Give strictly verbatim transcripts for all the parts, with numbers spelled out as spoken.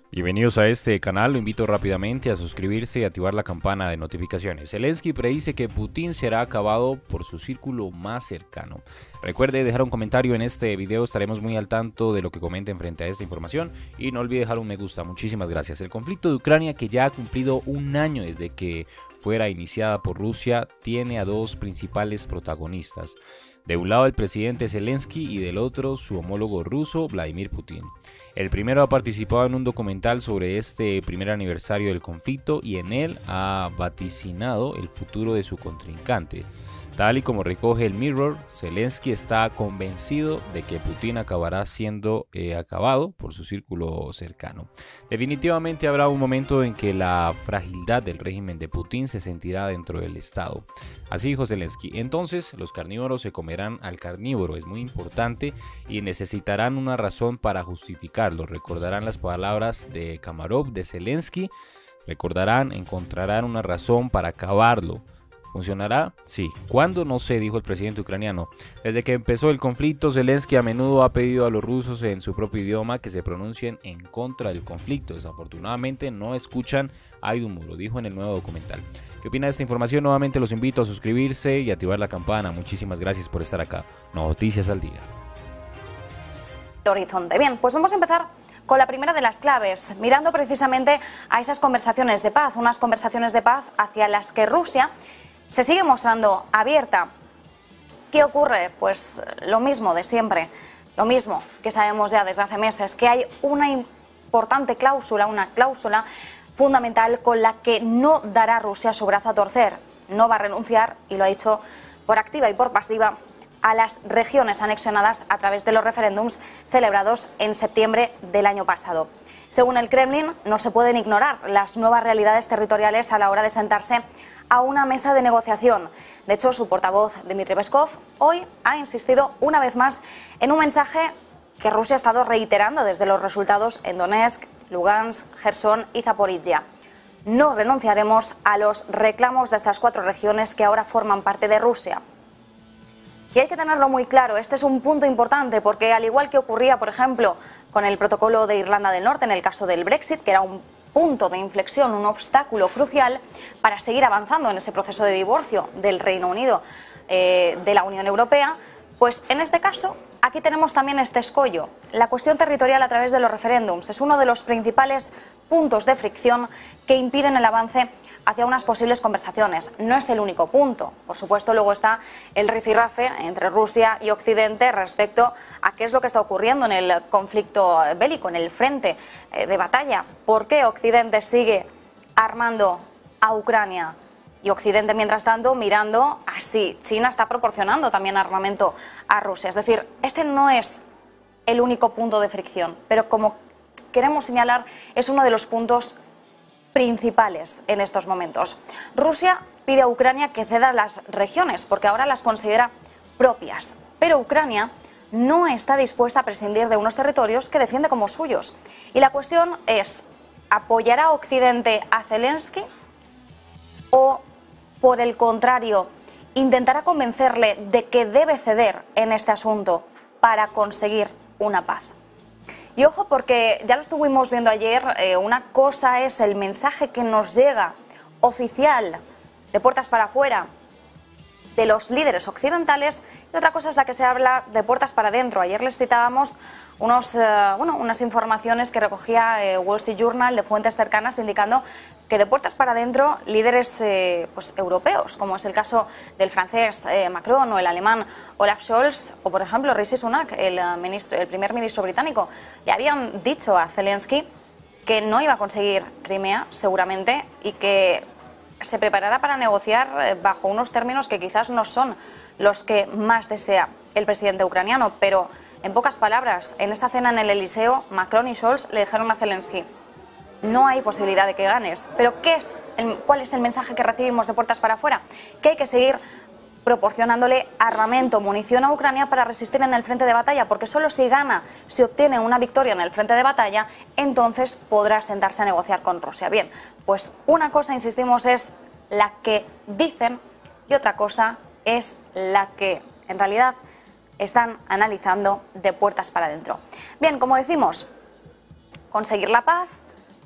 Bienvenidos a este canal, lo invito rápidamente a suscribirse y activar la campana de notificaciones. Zelensky predice que Putin será acabado por su círculo más cercano. Recuerde dejar un comentario en este video, estaremos muy al tanto de lo que comenten frente a esta información y no olvide dejar un me gusta. Muchísimas gracias. El conflicto de Ucrania, que ya ha cumplido un año desde que fuera iniciada por Rusia, tiene a dos principales protagonistas. De un lado el presidente Zelensky y del otro su homólogo ruso Vladimir Putin. El primero ha participado en un documental sobre este primer aniversario del conflicto y en él ha vaticinado el futuro de su contrincante. Tal y como recoge el Mirror, Zelensky está convencido de que Putin acabará siendo eh, acabado por su círculo cercano. Definitivamente habrá un momento en que la fragilidad del régimen de Putin se sentirá dentro del Estado. Así dijo Zelensky. Entonces los carnívoros se comerán al carnívoro, es muy importante, y necesitarán una razón para justificarlo. Recordarán las palabras de Kamarov, de Zelensky, recordarán, encontrarán una razón para acabarlo. ¿Funcionará? Sí. ¿Cuándo? No sé, dijo el presidente ucraniano. Desde que empezó el conflicto, Zelensky a menudo ha pedido a los rusos en su propio idioma que se pronuncien en contra del conflicto. Desafortunadamente no escuchan, hay un muro, dijo en el nuevo documental. ¿Qué opina de esta información? Nuevamente los invito a suscribirse y activar la campana. Muchísimas gracias por estar acá. Noticias al día. Horizonte. Bien, pues vamos a empezar con la primera de las claves, mirando precisamente a esas conversaciones de paz, unas conversaciones de paz hacia las que Rusia se sigue mostrando abierta. ¿Qué ocurre? Pues lo mismo de siempre, lo mismo que sabemos ya desde hace meses, que hay una importante cláusula, una cláusula fundamental con la que no dará Rusia su brazo a torcer. No va a renunciar, y lo ha dicho por activa y por pasiva, a las regiones anexionadas a través de los referéndums celebrados en septiembre del año pasado. Según el Kremlin, no se pueden ignorar las nuevas realidades territoriales a la hora de sentarse a una mesa de negociación. De hecho, su portavoz, Dmitry Peskov, hoy ha insistido una vez más en un mensaje que Rusia ha estado reiterando desde los resultados en Donetsk, Lugansk, Gerson y Zaporizhia. No renunciaremos a los reclamos de estas cuatro regiones que ahora forman parte de Rusia. Y hay que tenerlo muy claro, este es un punto importante porque, al igual que ocurría, por ejemplo, con el protocolo de Irlanda del Norte en el caso del Brexit, que era un punto de inflexión, un obstáculo crucial para seguir avanzando en ese proceso de divorcio del Reino Unido eh, de la Unión Europea, pues en este caso aquí tenemos también este escollo. La cuestión territorial a través de los referéndums es uno de los principales puntos de fricción que impiden el avance hacia unas posibles conversaciones. No es el único punto. Por supuesto, luego está el rifirrafe entre Rusia y Occidente respecto a qué es lo que está ocurriendo en el conflicto bélico, en el frente de batalla. ¿Por qué Occidente sigue armando a Ucrania? Y Occidente, mientras tanto, mirando a si China está proporcionando también armamento a Rusia. Es decir, este no es el único punto de fricción, pero como queremos señalar, es uno de los puntos principales en estos momentos. Rusia pide a Ucrania que ceda las regiones porque ahora las considera propias, pero Ucrania no está dispuesta a prescindir de unos territorios que defiende como suyos. Y la cuestión es, ¿apoyará Occidente a Zelensky o, por el contrario, intentará convencerle de que debe ceder en este asunto para conseguir una paz? Y ojo, porque ya lo estuvimos viendo ayer, eh, una cosa es el mensaje que nos llega oficial de puertas para afuera de los líderes occidentales y otra cosa es la que se habla de puertas para adentro. Ayer les citábamos unos, eh, bueno, unas informaciones que recogía eh, Wall Street Journal de fuentes cercanas indicando que de puertas para adentro líderes eh, pues, europeos, como es el caso del francés eh, Macron o el alemán Olaf Scholz o por ejemplo Rishi Sunak, el, uh, ministro, el primer ministro británico, le habían dicho a Zelensky que no iba a conseguir Crimea seguramente y que se preparará para negociar bajo unos términos que quizás no son los que más desea el presidente ucraniano, pero en pocas palabras, en esa cena en el Eliseo, Macron y Scholz le dijeron a Zelensky: no hay posibilidad de que ganes. Pero ¿qué es el, ¿cuál es el mensaje que recibimos de puertas para afuera? Que hay que seguir proporcionándole armamento, munición a Ucrania para resistir en el frente de batalla, porque solo si gana, si obtiene una victoria en el frente de batalla, entonces podrá sentarse a negociar con Rusia. Bien, pues una cosa, insistimos, es la que dicen y otra cosa es la que en realidad están analizando de puertas para adentro. Bien, como decimos, conseguir la paz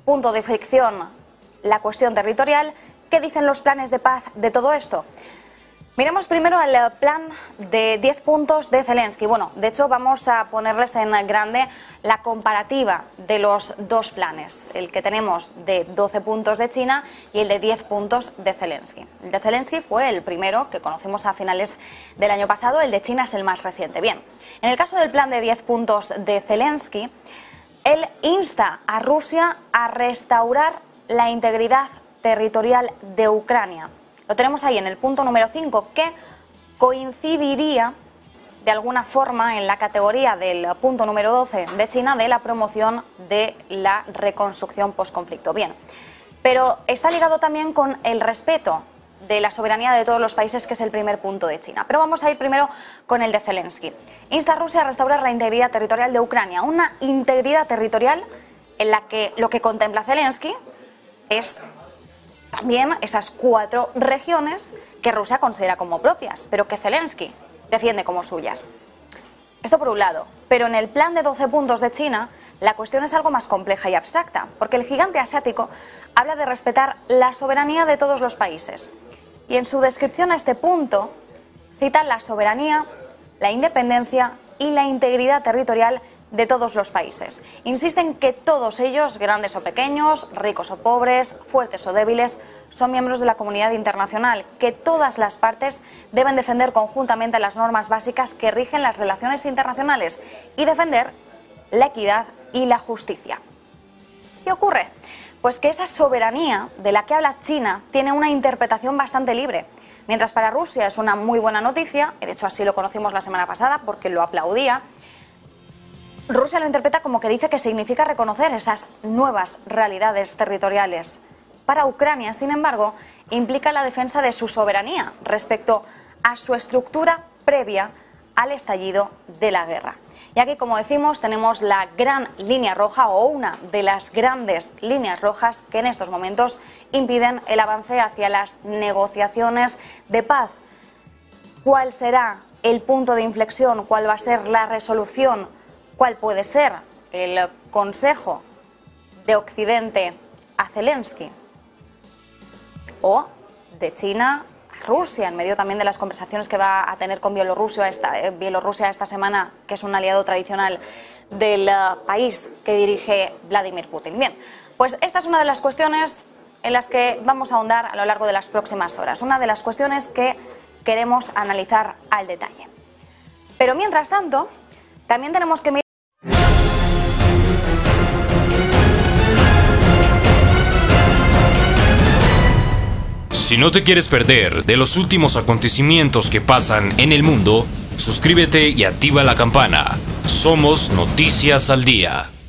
punto de fricción la cuestión territorial. ¿Qué dicen los planes de paz de todo esto? Miremos primero el plan de diez puntos de Zelensky. Bueno, de hecho vamos a ponerles en grande la comparativa de los dos planes, el que tenemos de doce puntos de China y el de diez puntos de Zelensky. El de Zelensky fue el primero que conocimos a finales del año pasado, el de China es el más reciente. Bien, en el caso del plan de diez puntos de Zelensky, él insta a Rusia a restaurar la integridad territorial de Ucrania. Lo tenemos ahí en el punto número cinco, que coincidiría de alguna forma en la categoría del punto número doce de China de la promoción de la reconstrucción postconflicto. Bien, pero está ligado también con el respeto de la soberanía de todos los países, que es el primer punto de China. Pero vamos a ir primero con el de Zelensky. Insta a Rusia a restaurar la integridad territorial de Ucrania, una integridad territorial en la que lo que contempla Zelensky es también esas cuatro regiones que Rusia considera como propias, pero que Zelensky defiende como suyas. Esto por un lado, pero en el plan de doce puntos de China la cuestión es algo más compleja y abstracta, porque el gigante asiático habla de respetar la soberanía de todos los países. Y en su descripción a este punto cita la soberanía, la independencia y la integridad territorial de todos los países. Insisten que todos ellos, grandes o pequeños, ricos o pobres, fuertes o débiles, son miembros de la comunidad internacional, que todas las partes deben defender conjuntamente las normas básicas que rigen las relaciones internacionales y defender la equidad y la justicia. ¿Qué ocurre? Pues que esa soberanía de la que habla China tiene una interpretación bastante libre. Mientras para Rusia es una muy buena noticia, y de hecho así lo conocimos la semana pasada porque lo aplaudía, Rusia lo interpreta como que dice que significa reconocer esas nuevas realidades territoriales. Para Ucrania, sin embargo, implica la defensa de su soberanía respecto a su estructura previa al estallido de la guerra. Y aquí, como decimos, tenemos la gran línea roja o una de las grandes líneas rojas que en estos momentos impiden el avance hacia las negociaciones de paz. ¿Cuál será el punto de inflexión? ¿Cuál va a ser la resolución? ¿Cuál puede ser el consejo de Occidente a Zelensky? O de China a Rusia, en medio también de las conversaciones que va a tener con Bielorrusia esta, eh, Bielorrusia esta semana, que es un aliado tradicional del uh, país que dirige Vladimir Putin. Bien, pues esta es una de las cuestiones en las que vamos a ahondar a lo largo de las próximas horas, una de las cuestiones que queremos analizar al detalle. Pero mientras tanto, también tenemos que mirar. Si no te quieres perder de los últimos acontecimientos que pasan en el mundo, suscríbete y activa la campana. Somos Noticias al Día.